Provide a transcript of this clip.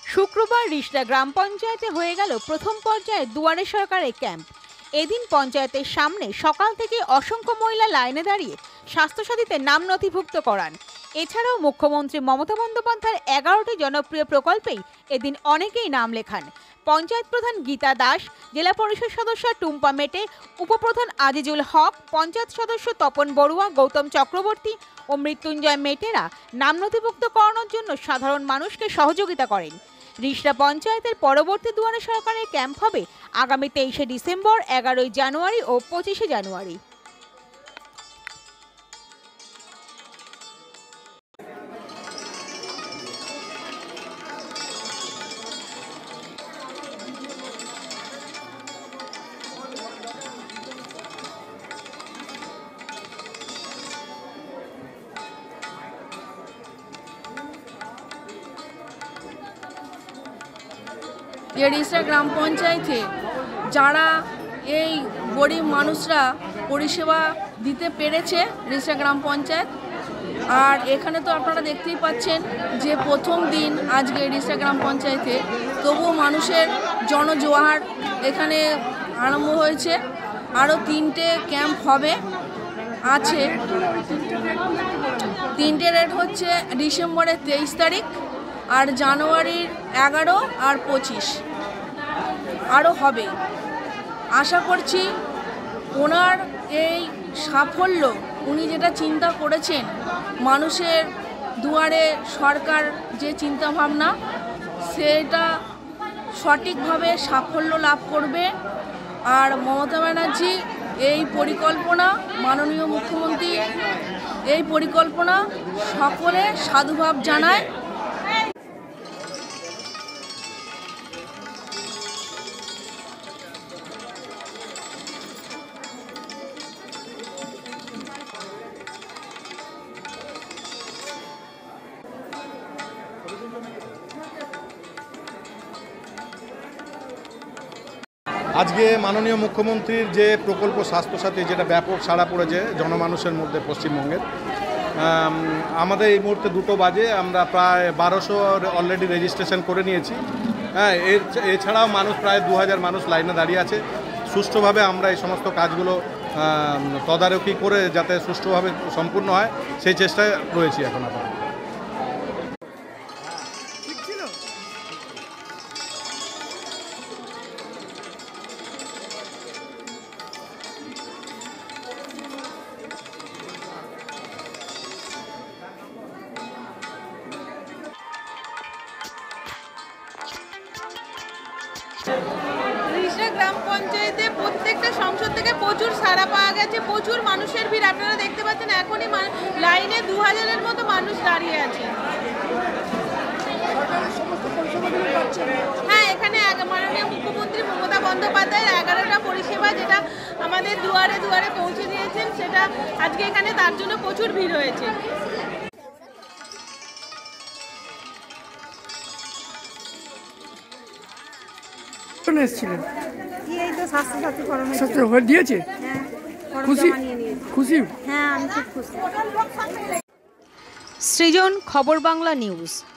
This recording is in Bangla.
শুক্রবার রিষড়া গ্রাম পঞ্চায়েতে হয়ে গেল প্রথম পর্যায়ে দুয়ারে সরকারের ক্যাম্প। এদিন পঞ্চায়েতের সামনে সকাল থেকে অসংখ্য মহিলা লাইনে দাঁড়িয়ে স্বাস্থ্যসাথীতে নাম নথিভুক্ত করান। এছাড়াও মুখ্যমন্ত্রী মমতা বন্দ্যোপাধ্যায়ের 11টি জনপ্রিয় প্রকল্পেই এদিন অনেকেই নাম লেখান। পঞ্চায়েত প্রধান গীতা দাস, জেলা পরিষদ সদস্য টুম্পা মেটে, উপপ্রধান আজিজুল হক, পঞ্চায়েত সদস্য তপন বড়ুয়া, গৌতম চক্রবর্তী ও মৃত্যুঞ্জয় মেটেরা নাম নথিভুক্ত করানোর জন্য সাধারণ মানুষকে সহযোগিতা করেন। রিষড়া পঞ্চায়েতের পরবর্তী দুয়ারে সরকারের ক্যাম্প হবে আগামী 23শে ডিসেম্বর, 11ই জানুয়ারি ও 25শে জানুয়ারি। রিষড়া গ্রাম পঞ্চায়েতে যারা এই গরিব মানুষরা পরিষেবা দিতে পেরেছে রিষড়া গ্রাম পঞ্চায়েত, আর এখানে তো আপনারা দেখতেই পাচ্ছেন যে প্রথম দিন আজকে রিষড়া গ্রাম পঞ্চায়েতে, তবুও মানুষের জনজোয়ার এখানে আরম্ভ হয়েছে। আরও 3টে ক্যাম্প হবে আছে। 3টে ডেট হচ্ছে ডিসেম্বরের 23 তারিখ, আর জানুয়ারির 11 আর 25 আরও হবে। আশা করছি ওনার এই সাফল্য, উনি যেটা চিন্তা করেছেন, মানুষের দুয়ারে সরকার যে চিন্তাভাবনা, সেটা সঠিকভাবে সাফল্য লাভ করবে। আর মমতা ব্যানার্জি এই পরিকল্পনা, মাননীয় মুখ্যমন্ত্রী এই পরিকল্পনা সকলে সাধুভাব জানায়। আজকে মাননীয় মুখ্যমন্ত্রীর যে প্রকল্প স্বাস্থ্যসাথী, যেটা ব্যাপক সাড়া পড়েছে জনমানুষের মধ্যে পশ্চিমবঙ্গের, আমাদের এই মুহূর্তে 2টো বাজে আমরা প্রায় 1200 অলরেডি রেজিস্ট্রেশন করে নিয়েছি। হ্যাঁ, এছাড়াও মানুষ প্রায় 2000 মানুষ লাইনে দাঁড়িয়ে আছে। সুষ্ঠুভাবে আমরা এই সমস্ত কাজগুলো তদারকি করে যাতে সুষ্ঠুভাবে সম্পূর্ণ হয়, সেই চেষ্টায় রয়েছি এখন আপাতত। রিষড়া গ্রাম পঞ্চায়েতে প্রত্যেকটা সংসদ থেকে প্রচুর সাড়া পাওয়া গেছে, প্রচুর মানুষের ভিড় আপনারা দেখতে পাচ্ছেন। এখনই লাইনে 2000-এর মতো মানুষ দাঁড়িয়ে আছে। হ্যাঁ, এখানে মাননীয় মুখ্যমন্ত্রী মমতা বন্দ্যোপাধ্যায়ের 11টা পরিষেবা যেটা আমাদের দুয়ারে দুয়ারে পৌঁছে দিয়েছেন, সেটা আজকে এখানে তার জন্য প্রচুর ভিড় হয়েছে। এসেছিলেন এই তো স্বাস্থ্যসাথী ফর্ম দিয়েছে। হ্যাঁ, খুশি? খুশি? হ্যাঁ, আমি খুব খুশি। সৃজন, খবর বাংলা নিউজ।